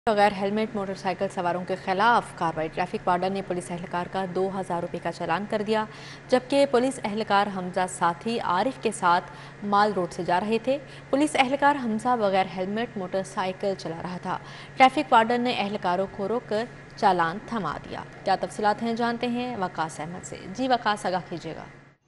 बगैर helmet motorcycle सवारों के खिलाफ कार्रवाई। ट्रैफिक वार्डन ने पुलिस एहलकार का 2000 रुपये का चालान कर दिया, जबकि पुलिस एहलकार हमजा साथी आरिफ के साथ माल रोड से जा रहे थे। पुलिस एहलकार हमजा बगैर हेलमेट मोटरसाइकिल चला रहा था। ट्रैफिक वार्डन ने एहलकारों को रोककर चालान थमा दिया। क्या तफसीलात हैं, जानते हैं वकास अहमद से। जी वकास, आगाह कीजिएगा।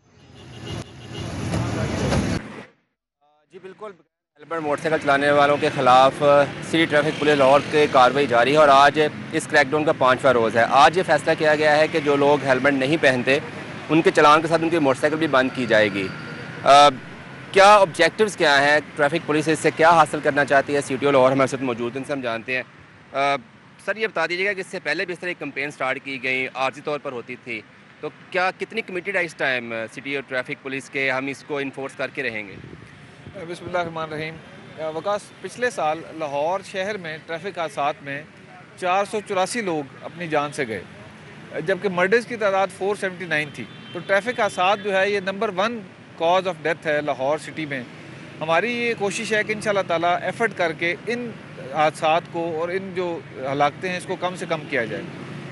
जी बिल्कुल, हेलमेट मोटरसाइकिल चलाने वालों के खिलाफ सिटी ट्रैफिक पुलिस लाहौर की कार्रवाई जारी है और आज इस क्रैकडाउन का 5वां रोज़ है। आज ये फैसला किया गया है कि जो लोग हेलमेट नहीं पहनते उनके चालान के साथ उनकी मोटरसाइकिल भी बंद की जाएगी। क्या ऑब्जेक्टिव्स क्या हैं, ट्रैफिक पुलिस इससे क्या हासिल करना चाहती है? CTO लाहौर हमारे साथ मौजूद हैं, इनसे हम जानते हैं। सर, ये बता दीजिएगा कि इससे पहले भी इस तरह एक कंपेन स्टार्ट की गई, आर्जी तौर पर होती थी, तो क्या कितनी कमिटेड है इस टाइम सिटी और ट्रैफिक पुलिस के, हम इसको इन्फोर्स करके रहेंगे? बिस्मिल्लाहिर्रहमानिर्रहीम। वकास, पिछले साल लाहौर शहर में ट्रैफिक हादसात में 484 लोग अपनी जान से गए, जबकि मर्डर्स की तादाद 479 थी। तो ट्रैफिक हादसात जो है ये नंबर 1 कॉज ऑफ डेथ है लाहौर सिटी में। हमारी ये कोशिश है कि इंशाल्लाह ताला एफर्ट करके इन हादसात को और इन जो हलाकतें हैं इसको कम से कम किया जाए।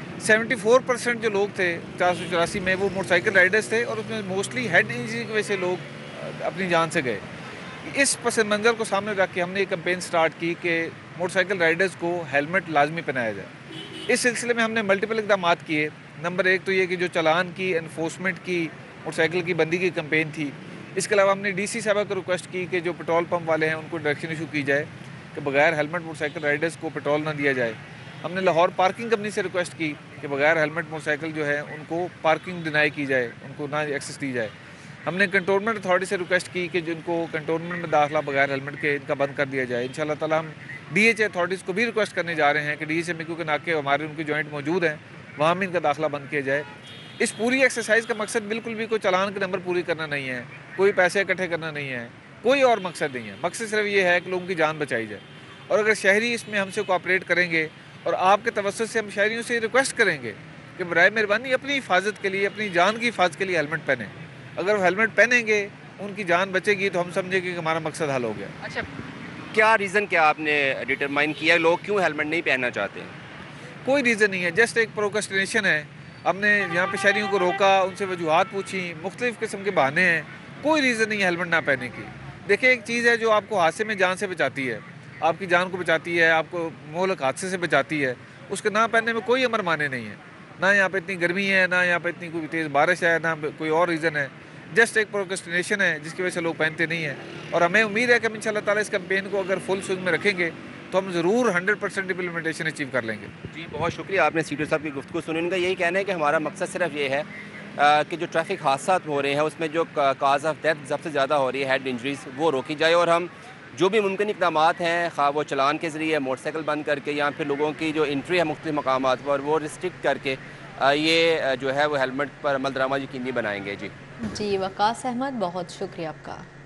74% जो लोग थे 484 में, वो मोटरसाइकिल राइडर्स थे और उसमें मोस्टली हेड इंजरी की वजह से लोग अपनी जान से गए। इस पस मंज़र को सामने रख के हमने ये कैंपेन स्टार्ट की कि मोटरसाइकिल राइडर्स को हेलमेट लाजमी पहनाया जाए। इस सिलसिले में हमने मल्टीपल इक़दाम किए। नंबर 1 तो ये कि जो चालान की एनफोर्समेंट की, मोटरसाइकिल की बंदी की कैंपेन थी। इसके अलावा हमने DC साहब को रिक्वेस्ट की कि जो पेट्रोल पंप वाले हैं उनको डायरेक्शन इशू की जाए कि बगैर हेलमेट मोटरसाइकिल राइडर्स को पेट्रोल ना दिया जाए। हमने लाहौर पार्किंग कंपनी से रिक्वेस्ट की कि बगैर हेलमेट मोटरसाइकिल जो है उनको पार्किंग डिनाई की जाए, उनको ना एक्सेस दी जाए। हमने कंटोनमेंट अथॉरिटी से रिक्वेस्ट की कि जिनको कंटोनमेंट में दाखिला बगैर हेलमेट के इनका बंद कर दिया जाए। इंशाल्लाह ताला हम DHA अथॉरिटीज़ को भी रिक्वेस्ट करने जा रहे हैं कि DHA मिकू के नाके हमारे उनके जॉइंट मौजूद हैं, वहाँ भी इनका दाखिला बंद किया जाए। इस पूरी एक्सरसाइज का मकसद बिल्कुल भी कोई चालान के नंबर पूरी करना नहीं है, कोई पैसे इकट्ठे करना नहीं है, कोई और मकसद नहीं है। मकसद सिर्फ ये है कि लोगों की जान बचाई जाए। और अगर शहरी इसमें हमसे कोऑपरेट करेंगे और आपके तवज्जुह से हम शहरियों से रिक्वेस्ट करेंगे कि बराए मेहरबानी अपनी हिफाजत के लिए, अपनी जान की हिफाजत के लिए हेलमेट पहनें। अगर वो हेलमेट पहनेंगे, उनकी जान बचेगी, तो हम समझेंगे कि हमारा मकसद हल हो गया। अच्छा, क्या रीज़न क्या आपने डिटरमाइन किया, लोग क्यों हेलमेट नहीं पहनना चाहते हैं? कोई रीज़न नहीं है, जस्ट एक प्रोक्रेस्टिनेशन है। हमने यहाँ पे शहरियों को रोका, उनसे वजूहात पूछी, मुख्तलिफ़ किस्म के बहाने हैं। कोई रीज़न नहीं है हेलमेट ना पहनने की। देखिए, एक चीज़ है जो आपको हादसे में जान से बचाती है, आपकी जान को बचाती है, आपको मोहलक हादसे से बचाती है, उसके ना पहनने में कोई अमर माने नहीं है। ना यहाँ पे इतनी गर्मी है, ना यहाँ पे इतनी कोई तेज़ बारिश है, ना कोई और रीज़न है। जस्ट एक प्रोक्रेस्टिनेशन है जिसकी वजह से लोग पहनते नहीं हैं। और हमें उम्मीद है कि हम इंशाल्लाह ताला इस कैंपेन को अगर फुल स्विंग में रखेंगे तो हम ज़रूर 100% इम्प्लीमेंटेशन अचीव कर लेंगे। जी, बहुत शुक्रिया, आपने CTO साहब की गुफ्तगू सुनी। उनका यही कहना है कि हमारा मकसद सिर्फ ये है कि जो ट्रैफिक हादसा हो रहे हैं उसमें जो काज ऑफ डेथ सबसे ज़्यादा हो रही है, हेड इंजरीज, वो रोकी जाए। और हम जो भी मुमकिन इक़दाम हैं, खा वो चलान के ज़रिए, मोटरसाइकिल बंद करके, या फिर लोगों की जो एंट्री है मुख्तलिफ मकामात पर वो रिस्ट्रिक्ट करके ये जो है वो हेलमेट पर अमल दरामद यकीनी बनाएंगे। जी जी वकास अहमद, बहुत शुक्रिया आपका।